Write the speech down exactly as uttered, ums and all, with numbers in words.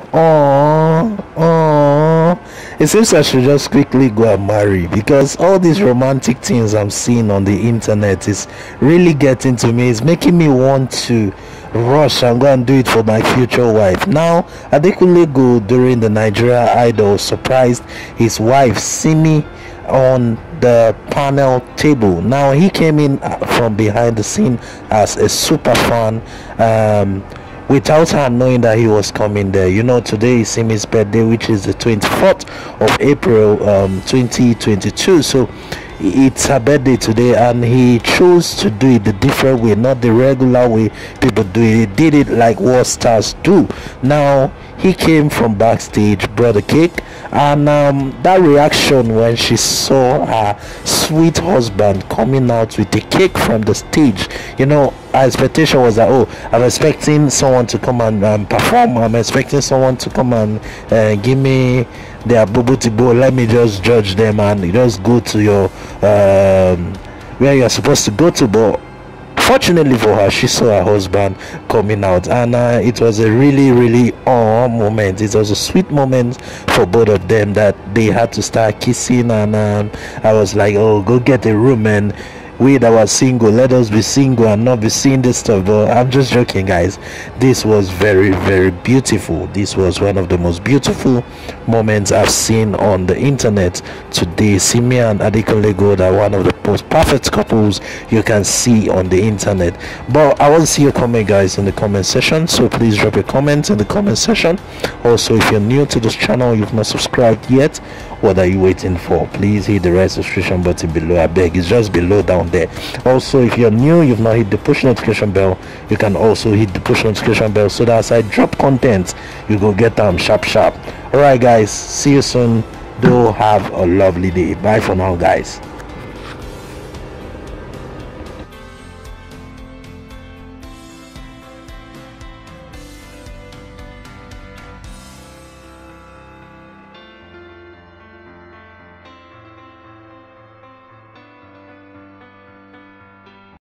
Oh, oh. It seems I should just quickly go and marry, because all these romantic things I'm seeing on the internet is really getting to me. It's making me want to rush and go and do it for my future wife. Now, Adekunle Gold during the Nigeria Idol surprised his wife Simi on the panel table. Now, he came in from behind the scene as a super fan, um, without her knowing that he was coming there. You know, today is Simi's birthday, which is the twenty-fourth of April, um, twenty twenty-two. So it's her birthday today, and he chose to do it the different way, not the regular way people do it. He did it like what stars do. Now, he came from backstage, brought a cake, and um, that reaction when she saw her sweet husband coming out with a cake from the stage, you know, our expectation was that, oh, I'm expecting someone to come and um, perform. I'm expecting someone to come and uh, give me their bubu tibo. Let me just judge them and just go to your um, where you're supposed to go to. But fortunately for her, she saw her husband coming out, and uh, it was a really, really awe moment. It was a sweet moment for both of them that they had to start kissing, and um, I was like, oh, go get a room, and we that were single, let us be single and not be seeing this stuff. But I'm just joking, guys. This was very, very beautiful. This was one of the most beautiful moments I've seen on the internet today. Simi and Adekunle Gold are one of the most perfect couples you can see on the internet. But I want to see your comment, guys, in the comment section, so please drop your comments in the comment section. Also, if you're new to this channel, you've not subscribed yet, what are you waiting for? Please hit the red subscription button below. I beg, it's just below down there. Also, if you're new, you've not hit the push notification bell, you can also hit the push notification bell, so that as I drop content, you go get them sharp sharp. All right, guys, see you soon. Do have a lovely day. Bye for now, guys.